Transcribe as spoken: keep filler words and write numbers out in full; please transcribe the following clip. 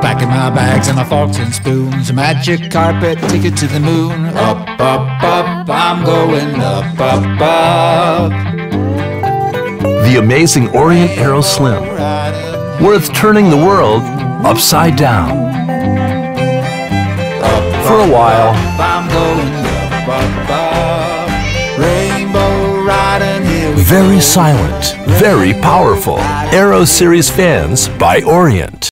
Packing my bags and my forks and spoons, a magic carpet ticket to the moon. Up, up, up, I'm going up, up, up. The amazing Orient Aero Slim, worth turning the world upside down. For a while. I'm going up, up, up. Rainbow riding here we Very go. silent, very powerful. Aero Series fans by Orient.